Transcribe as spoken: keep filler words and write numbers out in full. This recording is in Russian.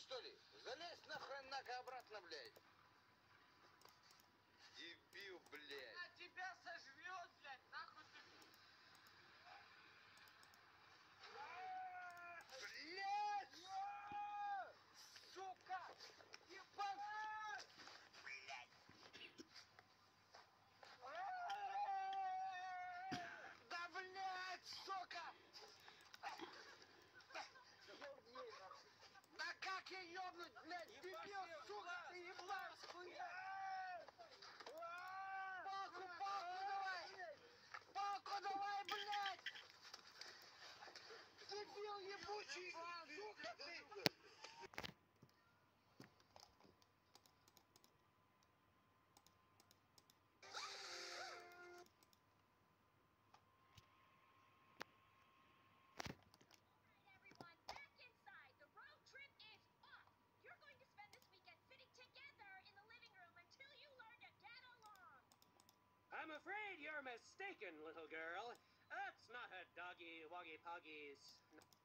что ли? Залезь нахрен нака обратно, блядь. Дебил, блядь. А тебя сожрет, блядь, нахуй ты. Блядь! Сука! Ебать! Блядь! Да, блядь, сука! Да как я ёбнуть, блядь, дебил, сука, ты ебать, хуя! Палку, палку давай! Палку давай, блядь! Дебил ебучий, сука ты! I'm afraid you're mistaken, little girl. That's not a doggy woggy poggies.